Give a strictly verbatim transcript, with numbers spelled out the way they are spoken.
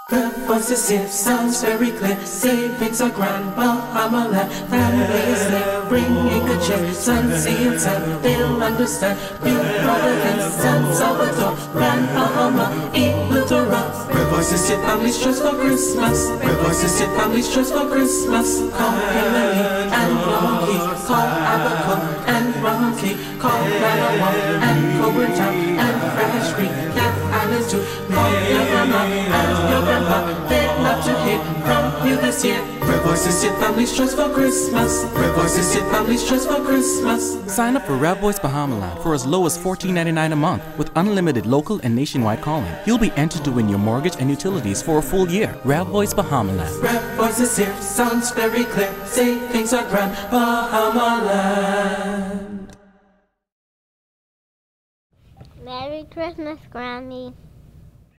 REVOICE is here, sounds very clear. Savings are grand, Bahamaland. Family is there, bringing good cheer. Sun, sea and sand, they'll understand. New Providence, San Salvador, Grand Bahama, Illutora. REVOICE is here, family's choice for Christmas. REVOICE is here, family's choice for Christmas. Call Emily and Monkey, call Abaco and Monkey, call Manawa and Cobra Town and Fresh Creek, Cat Island too. Call your grandma and your grandpa, they'd love to hear from you this year. REVOICE is your family's choice for Christmas. REVOICE is your family's choice for Christmas. Sign up for REVOICE Bahamaland for as low as fourteen ninety-nine a month with unlimited local and nationwide calling. You'll be entered to win your mortgage and utilities for a full year. REVOICE Bahamaland. REVOICE is here, sounds very clear. Savings are grand, Bahamaland. Merry Christmas, Granny.